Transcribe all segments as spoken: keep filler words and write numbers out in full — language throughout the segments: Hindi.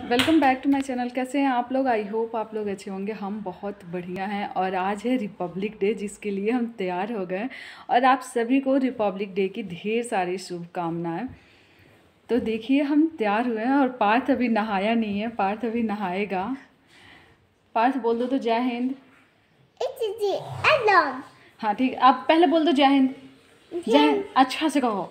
Welcome back to my channel. कैसे हैं आप लोग? आई होप आप लोग अच्छे होंगे। हम बहुत बढ़िया हैं और आज है रिपब्लिक डे, जिसके लिए हम तैयार हो गए और आप सभी को रिपब्लिक डे की ढेर सारी शुभकामनाएं। तो देखिए हम तैयार हुए हैं और पार्थ अभी नहाया नहीं है। पार्थ अभी नहाएगा। पार्थ बोल दो तो जय हिंद। हाँ ठीक, आप पहले बोल दो जय हिंद। जय हिंद अच्छा से कहो।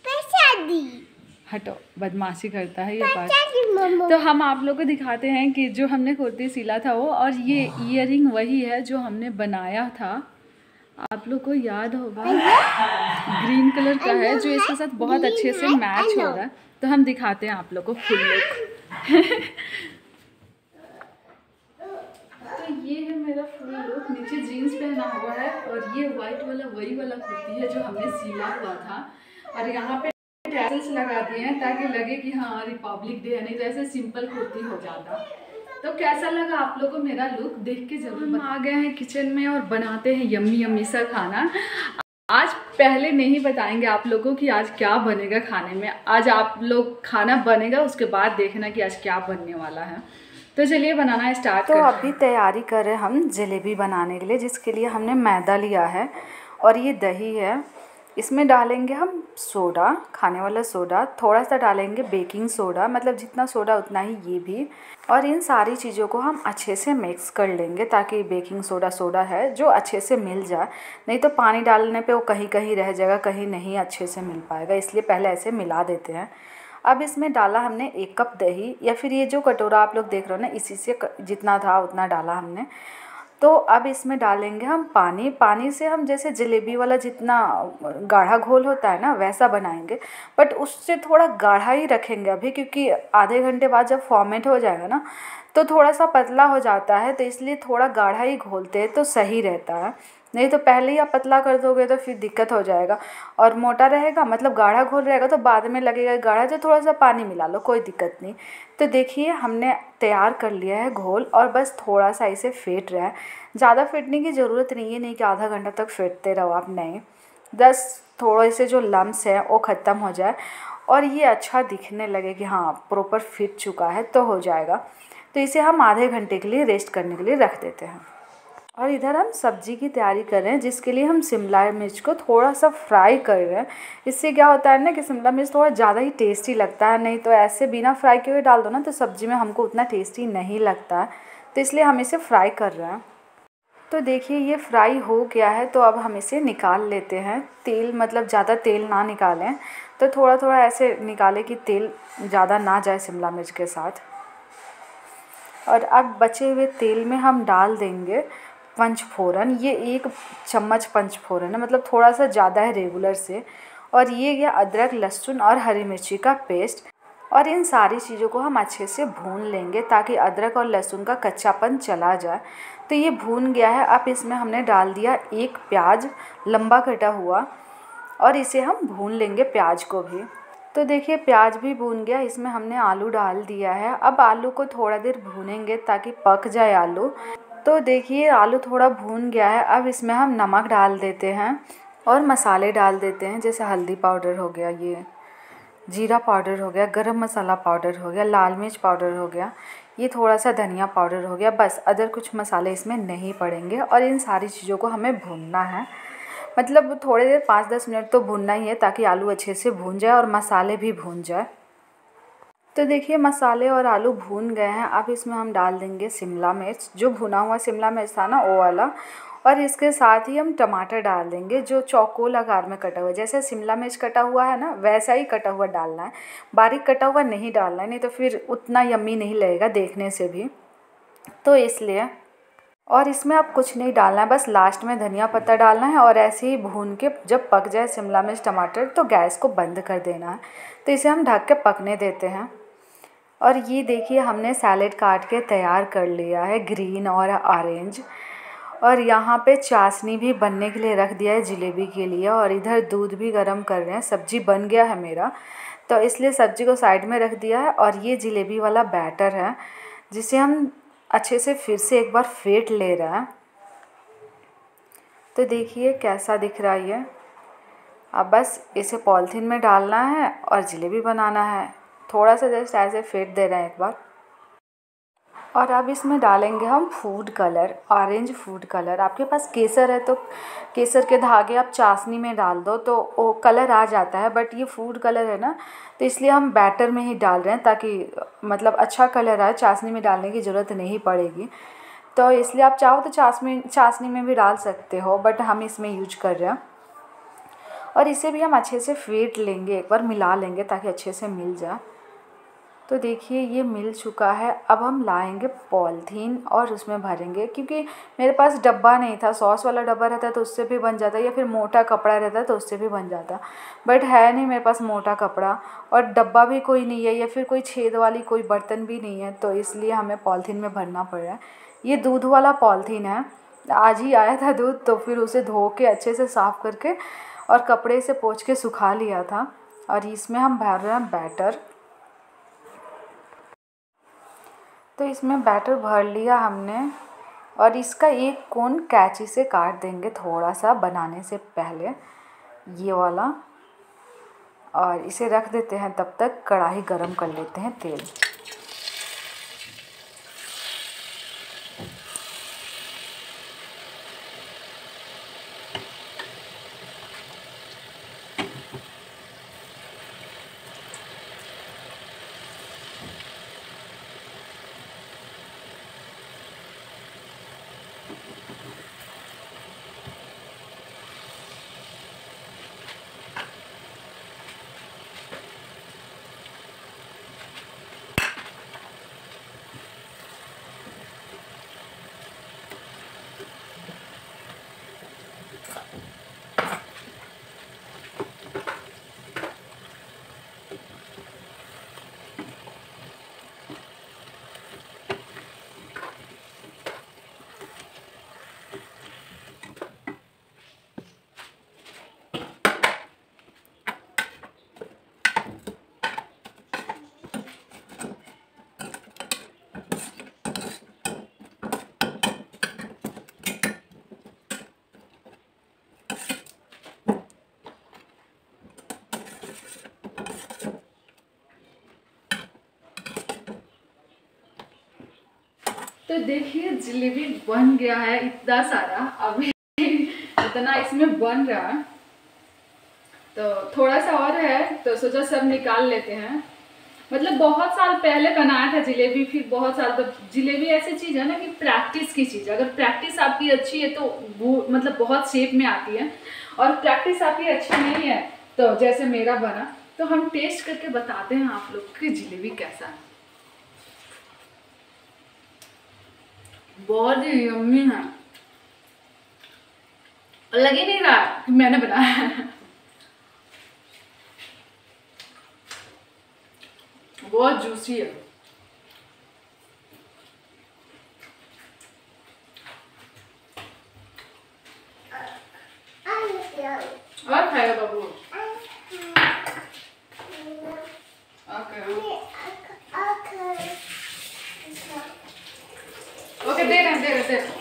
हटो, बदमाशी करता है ये पार्थ। तो हम आप लोगों को दिखाते हैं कि जो हमने कुर्ती सिला था वो, और ये ईयरिंग वही है जो हमने बनाया था। आप लोग को याद होगा, ग्रीन कलर का है जो इसके साथ बहुत अच्छे से मैच हो रहा है। तो हम दिखाते हैं आप लोग को फुल लुक। तो ये है मेरा फुल लुक। नीचे जीन्स पहना हुआ है और ये वाइट वाला वही वाला कुर्ती है जो हमने सिला हुआ था। और यहाँ पे टैसल्स लगा दिए हैं ताकि लगे कि हाँ रिपब्लिक डे है, नहीं तो ऐसे सिंपल कुर्ती हो जाता। तो कैसा लगा आप लोगों को मेरा लुक देख के जरूर। हम आ गए हैं किचन में और बनाते हैं यम्मी यम्मी सा खाना। आज पहले नहीं बताएंगे आप लोगों की आज क्या बनेगा खाने में। आज आप लोग खाना बनेगा उसके बाद देखना कि आज क्या बनने वाला है। तो चलिए बनाना स्टार्ट। तो अभी तैयारी कर रहे हैं हम जलेबी बनाने के लिए, जिसके लिए हमने मैदा लिया है और ये दही है। इसमें डालेंगे हम सोडा, खाने वाला सोडा, थोड़ा सा डालेंगे बेकिंग सोडा, मतलब जितना सोडा उतना ही ये भी। और इन सारी चीज़ों को हम अच्छे से मिक्स कर लेंगे ताकि बेकिंग सोडा सोडा है जो अच्छे से मिल जाए। नहीं तो पानी डालने पे वो कहीं कहीं रह जाएगा, कहीं नहीं अच्छे से मिल पाएगा, इसलिए पहले ऐसे मिला देते हैं। अब इसमें डाला हमने एक कप दही, या फिर ये जो कटोरा आप लोग देख रहे हो ना, इसी से जितना था उतना डाला हमने। तो अब इसमें डालेंगे हम पानी। पानी से हम जैसे जलेबी वाला जितना गाढ़ा घोल होता है ना वैसा बनाएंगे, बट उससे थोड़ा गाढ़ा ही रखेंगे अभी, क्योंकि आधे घंटे बाद जब फॉर्मेट हो जाएगा ना तो थोड़ा सा पतला हो जाता है, तो इसलिए थोड़ा गाढ़ा ही घोलते हैं तो सही रहता है। नहीं तो पहले ही आप पतला कर दोगे तो फिर दिक्कत हो जाएगा। और मोटा रहेगा मतलब गाढ़ा घोल रहेगा तो बाद में लगेगा गाढ़ा, तो थोड़ा सा पानी मिला लो, कोई दिक्कत नहीं। तो देखिए हमने तैयार कर लिया है घोल और बस थोड़ा सा इसे फेंट रहा है। ज़्यादा फेंटने की ज़रूरत नहीं है, नहीं कि आधा घंटा तक फेंटते रहो आप, नहीं। बस थोड़े से जो लम्स हैं वो ख़त्म हो जाए और ये अच्छा दिखने लगे कि हाँ प्रॉपर फिट चुका है तो हो जाएगा। तो इसे हम आधे घंटे के लिए रेस्ट करने के लिए रख देते हैं। और इधर हम सब्ज़ी की तैयारी कर रहे हैं, जिसके लिए हम शिमला मिर्च को थोड़ा सा फ्राई कर रहे हैं। इससे क्या होता है ना कि शिमला मिर्च थोड़ा ज़्यादा ही टेस्टी लगता है, नहीं तो ऐसे बिना फ्राई किए हुए डाल दो ना तो सब्ज़ी में हमको उतना टेस्टी नहीं लगता है, तो इसलिए हम इसे फ्राई कर रहे हैं। तो देखिए ये फ्राई हो गया है, तो अब हम इसे निकाल लेते हैं। तेल मतलब ज़्यादा तेल ना निकालें, तो थोड़ा थोड़ा ऐसे निकालें कि तेल ज़्यादा ना जाए शिमला मिर्च के साथ। और अब बचे हुए तेल में हम डाल देंगे पंचफोरन। ये एक चम्मच पंचफोरन है, मतलब थोड़ा सा ज़्यादा है रेगुलर से। और ये गया अदरक लहसुन और हरी मिर्ची का पेस्ट। और इन सारी चीज़ों को हम अच्छे से भून लेंगे ताकि अदरक और लहसुन का कच्चापन चला जाए। तो ये भून गया है। अब इसमें हमने डाल दिया एक प्याज लंबा कटा हुआ और इसे हम भून लेंगे प्याज को भी। तो देखिए प्याज भी भून गया, इसमें हमने आलू डाल दिया है। अब आलू को थोड़ा देर भूनेंगे ताकि पक जाए आलू। तो देखिए आलू थोड़ा भून गया है। अब इसमें हम नमक डाल देते हैं और मसाले डाल देते हैं, जैसे हल्दी पाउडर हो गया, ये जीरा पाउडर हो गया, गरम मसाला पाउडर हो गया, लाल मिर्च पाउडर हो गया, ये थोड़ा सा धनिया पाउडर हो गया। बस अदर कुछ मसाले इसमें नहीं पड़ेंगे। और इन सारी चीज़ों को हमें भूनना है, मतलब थोड़ी देर पाँच दस मिनट तो भूनना ही है ताकि आलू अच्छे से भून जाए और मसाले भी भून जाए। तो देखिए मसाले और आलू भून गए हैं। अब इसमें हम डाल देंगे शिमला मिर्च, जो भुना हुआ शिमला मिर्च था ना वो वाला। और इसके साथ ही हम टमाटर डाल देंगे जो चौकोर आकार में कटा हुआ है। जैसे शिमला मिर्च कटा हुआ है ना वैसा ही कटा हुआ डालना है, बारीक कटा हुआ नहीं डालना है, नहीं तो फिर उतना यम्मी नहीं लगेगा देखने से भी, तो इसलिए। और इसमें अब कुछ नहीं डालना है, बस लास्ट में धनिया पत्ता डालना है। और ऐसे ही भून के जब पक जाए शिमला मिर्च टमाटर तो गैस को बंद कर देना है। तो इसे हम ढक के पकने देते हैं। और ये देखिए हमने सैलेड काट के तैयार कर लिया है, ग्रीन और ऑरेंज। और यहाँ पे चाशनी भी बनने के लिए रख दिया है जलेबी के लिए। और इधर दूध भी गर्म कर रहे हैं। सब्जी बन गया है मेरा, तो इसलिए सब्जी को साइड में रख दिया है। और ये जलेबी वाला बैटर है जिसे हम अच्छे से फिर से एक बार फेंट ले रहे हैं। तो देखिए कैसा दिख रहा है ये। अब बस इसे पॉलिथीन में डालना है और जलेबी बनाना है। थोड़ा सा जस्ट ऐसे फेंट दे रहे हैं एक बार। और अब इसमें डालेंगे हम food colour, orange food colour. आपके पास केसर है तो केसर के धागे आप चाशनी में डाल दो तो वो कलर आ जाता है, बट ये फूड कलर है ना, तो इसलिए हम बैटर में ही डाल रहे हैं ताकि मतलब अच्छा कलर आए, चाशनी में डालने की ज़रूरत नहीं पड़ेगी। तो इसलिए आप चाहो तो चाशनी चाशनी में भी डाल सकते हो, बट हम इसमें यूज कर रहे हैं। और इसे भी हम अच्छे से फेंट लेंगे, एक बार मिला लेंगे ताकि अच्छे से मिल जाए। तो देखिए ये मिल चुका है। अब हम लाएंगे पॉलीथीन और उसमें भरेंगे, क्योंकि मेरे पास डब्बा नहीं था। सॉस वाला डब्बा रहता तो उससे भी बन जाता, या फिर मोटा कपड़ा रहता तो उससे भी बन जाता, बट है नहीं मेरे पास मोटा कपड़ा, और डब्बा भी कोई नहीं है, या फिर कोई छेद वाली कोई बर्तन भी नहीं है, तो इसलिए हमें पॉलीथीन में भरना पड़ रहा है। ये दूध वाला पॉलीथीन है, आज ही आया था दूध, तो फिर उसे धो के अच्छे से साफ़ करके और कपड़े से पोंछ के सुखा लिया था। और इसमें हम भर रहे हैं बैटर। तो इसमें बैटर भर लिया हमने, और इसका एक कोन कैंची से काट देंगे थोड़ा सा बनाने से पहले, ये वाला। और इसे रख देते हैं, तब तक कढ़ाई गरम कर लेते हैं तेल। तो देखिए जलेबी बन गया है इतना सारा, अभी इतना इसमें बन रहा है, तो थोड़ा सा और है, तो सोचा सब निकाल लेते हैं। मतलब बहुत साल पहले बनाया था जलेबी, फिर बहुत साल, तो जलेबी ऐसी चीज़ है ना कि प्रैक्टिस की चीज़ है। अगर प्रैक्टिस आपकी अच्छी है तो वो मतलब बहुत शेप में आती है, और प्रैक्टिस आपकी अच्छी नहीं है तो जैसे मेरा बना, तो हम टेस्ट करके बताते हैं आप लोग की जलेबी कैसा है। बहुत ही यम्मी है, लग ही नहीं रहा कि मैंने बनाया है। बहुत जूसी है। और खाएगा बाबू? ओके दे रहे दे रहे दे रहे।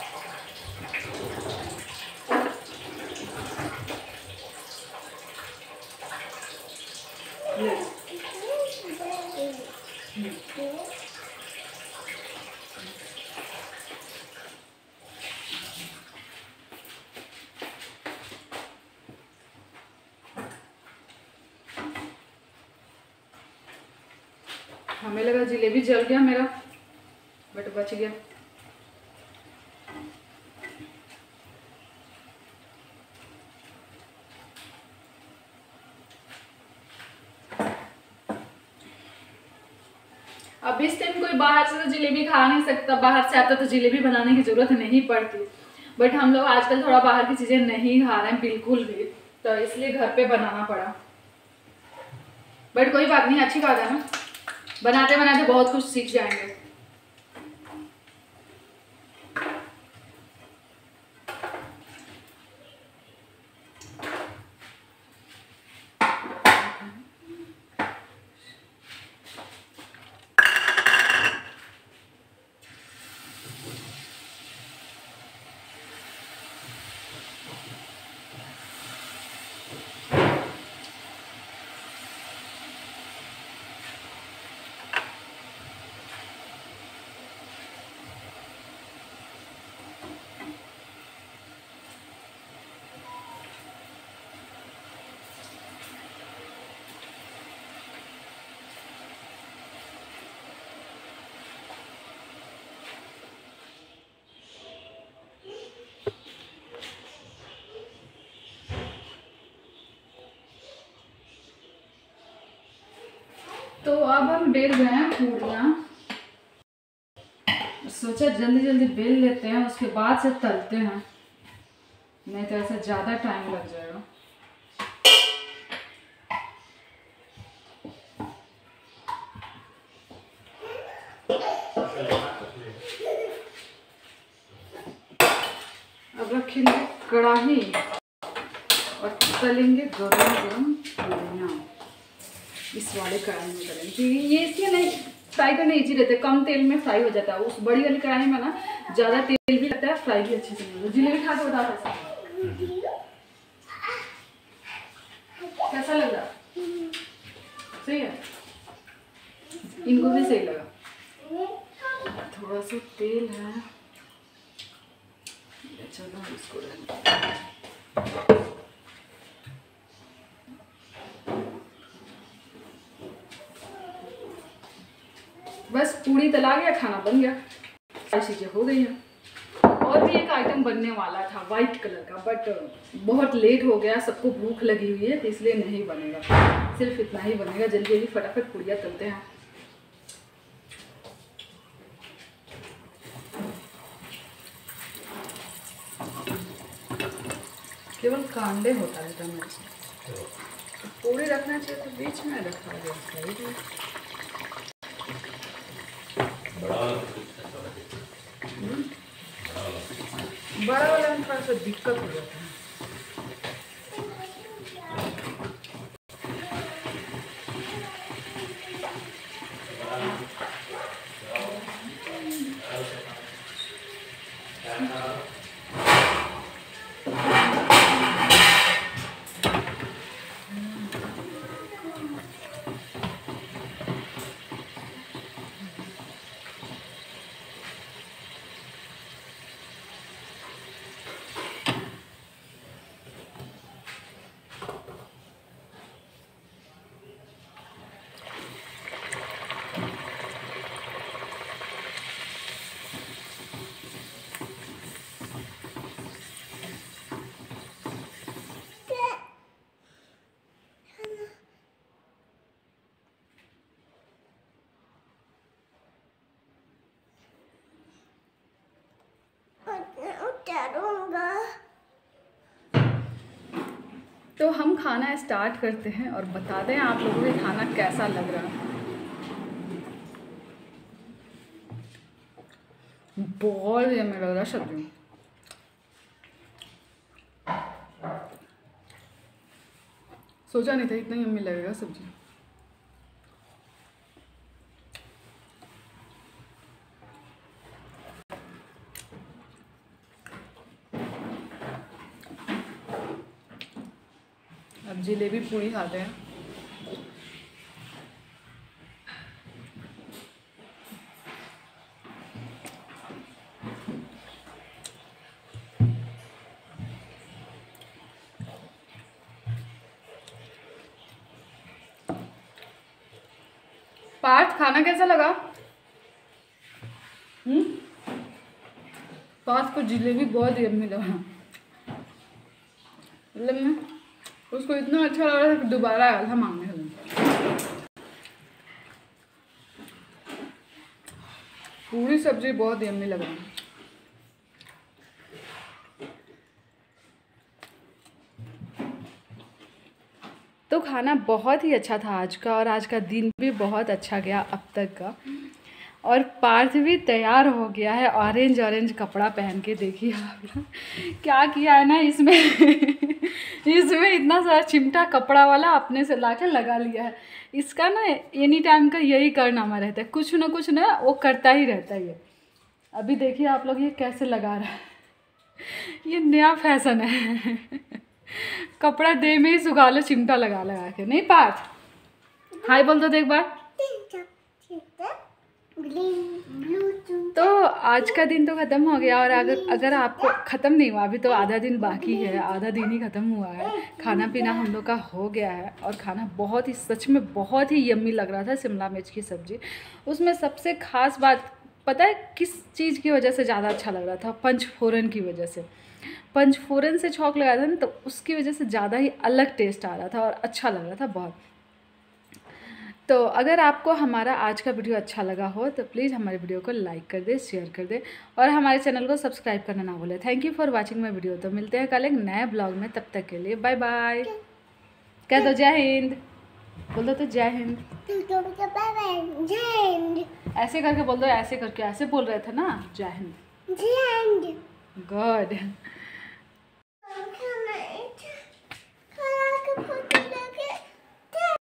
हमें लगा जलेबी जल गया मेरा, बट बच गया। अब इस टाइम कोई बाहर से तो जलेबी खा नहीं सकता, बाहर से आता तो जलेबी बनाने की जरूरत नहीं पड़ती, बट हम लोग आजकल थोड़ा बाहर की चीजें नहीं खा रहे हैं बिल्कुल भी, तो इसलिए घर पे बनाना पड़ा। बट कोई बात नहीं, अच्छी बात है ना, बनाते बनाते बहुत कुछ सीख जाएंगे। तो अब हम बेल रहे हैं पूड़ियाँ। सोचा जल्दी जल्दी बेल लेते हैं, उसके बाद से तलते हैं, नहीं तो ऐसे ज़्यादा टाइम लग जाएगा। अब रखेंगे कढ़ाई और तलेंगे गरम गरम पूड़ियाँ। इस वाले कढ़ाई में करेंगे क्योंकि ये इसलिए नहीं फ्राई करने इजी रहते, कम तेल में फ्राई हो जाता है। उस बड़ी वाली कढ़ाई में ना ज़्यादा तेल भी लगता है, फ्राई भी अच्छे से नहीं होता। जिलेबी खा के बता कैसा कैसा लग रहा? सही है, इनको भी सही लगा। थोड़ा सा तेल है, चलो इसको बस पूरी तला गया, खाना बन गया, सारी चीज़ें हो गई हैं। और भी एक आइटम बनने वाला था वाइट कलर का, बट बहुत लेट हो गया, सबको भूख लगी हुई है तो इसलिए नहीं बनेगा, सिर्फ इतना ही बनेगा। जल्दी जल्दी फटाफट पूड़ियाँ तलते हैं। केवल कांडे होता रहता मेरे से, तो पूरी रखना चाहिए तो बीच में रखा गया। बड़ा वाला में थोड़ा सा दिक्कत हो जाता है। तो हम खाना स्टार्ट करते हैं और बता दें आप लोगों को खाना कैसा लग रहा है। बहुत यम्मी लग रहा है सब्जी। सोचा नहीं था इतना यम्मी लगेगा सब्जी। अब जलेबी पूड़ी खाते हैं। पार्थ खाना कैसा लगा? हम्म पार्थ को जलेबी बहुत यम्मी लगा, मतलब उसको इतना अच्छा लग रहा था कि दोबारा आया था मांगने के लिए। पूरी सब्जी बहुत यम्मी लग रही है। तो खाना बहुत ही अच्छा था आज का, और आज का दिन भी बहुत अच्छा गया अब तक का। और पार्थ भी तैयार हो गया है ऑरेंज ऑरेंज कपड़ा पहन के। देखिए आप क्या किया है ना इसमें इसमें इतना सारा चिमटा कपड़ा वाला अपने से लाके लगा लिया है। इसका ना एनी टाइम का यही कारनामा रहता है, कुछ ना कुछ ना वो करता ही रहता है। ये अभी देखिए आप लोग ये कैसे लगा रहा है, ये नया फैशन है कपड़ा दे में ही सुखा लो चिमटा लगा लगा के। नहीं पार्थ हाय बोल दो देख बार। तो आज का दिन तो ख़त्म हो गया, और अगर अगर आपको ख़त्म नहीं हुआ अभी तो आधा दिन बाकी है, आधा दिन ही ख़त्म हुआ है। खाना पीना हम लोग का हो गया है, और खाना बहुत ही सच में बहुत ही यम्मी लग रहा था। शिमला मिर्च की सब्ज़ी, उसमें सबसे ख़ास बात पता है किस चीज़ की वजह से ज़्यादा अच्छा लग रहा था? पंचफोरन की वजह से। पंचफोरन से छौंक लगाया था ना, तो उसकी वजह से ज़्यादा ही अलग टेस्ट आ रहा था और अच्छा लग रहा था बहुत। तो अगर आपको हमारा आज का वीडियो अच्छा लगा हो तो प्लीज़ हमारे वीडियो को लाइक कर दे, शेयर कर दे और हमारे चैनल को सब्सक्राइब करना ना भूलें। Thank you for watching my video. तो मिलते हैं कल एक नए ब्लॉग में, तब तक के लिए बाय बाय। कह दो जय हिंद, बोल दो तो जय हिंद, जय हिंद। ऐसे करके बोल दो, ऐसे करके, ऐसे बोल रहे थे ना, जय हिंद। जय हिंद। गुड।